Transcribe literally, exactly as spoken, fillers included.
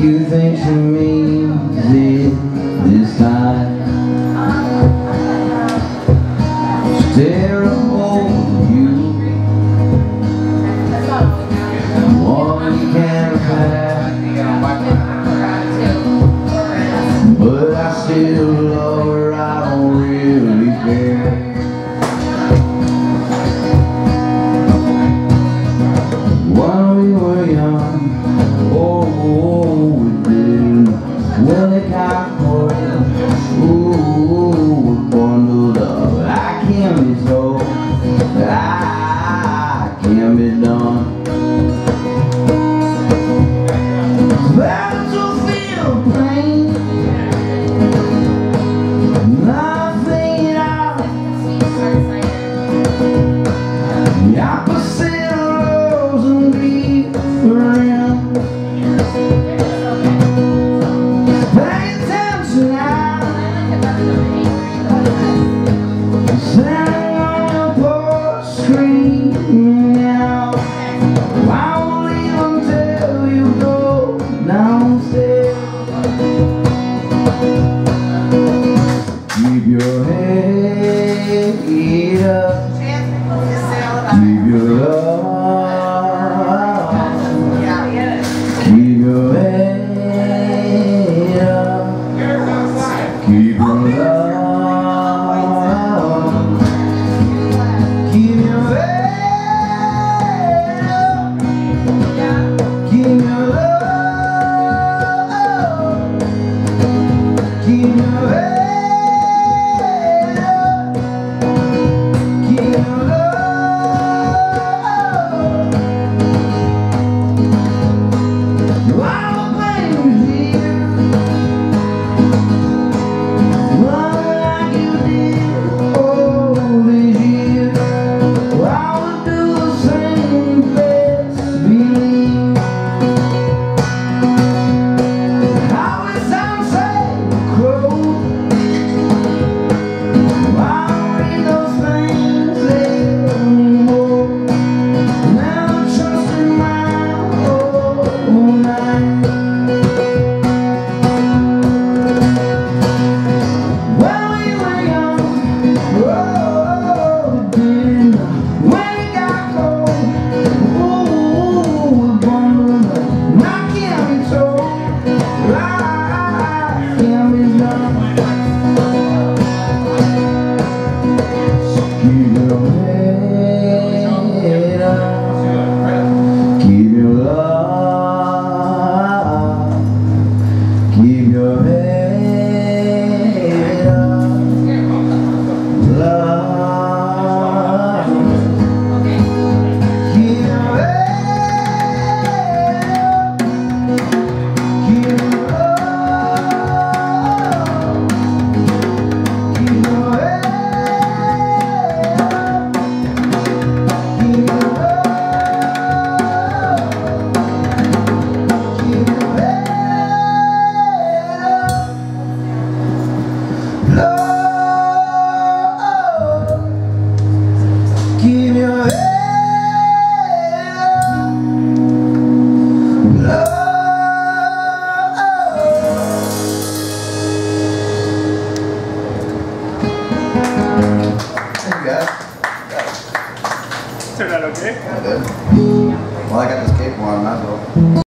you think she means it this time. Terrible you, one you can't have, but I still love her, I don't really care. When we were young, oh, oh we did, when it got cold, ooh, we bundled up. I can't be told, I can't be done. It's better to feel pain, nothing at all. The opposite of rose and grief around. Pay attention now. Standing on your porch screaming out. I won't leave until you go downstairs. Keep your head up. Keep your love. Keep your head up. Keep your love. Keep your head up. Keep your love. Keep your head. Keep your head up, love. Keep your head up, keep your love. Keep your head up, keep your love. Keep your head. Keep your head up, love. Hey guys. Turned out okay? Yeah, good. Well, I got this cape on, might as well.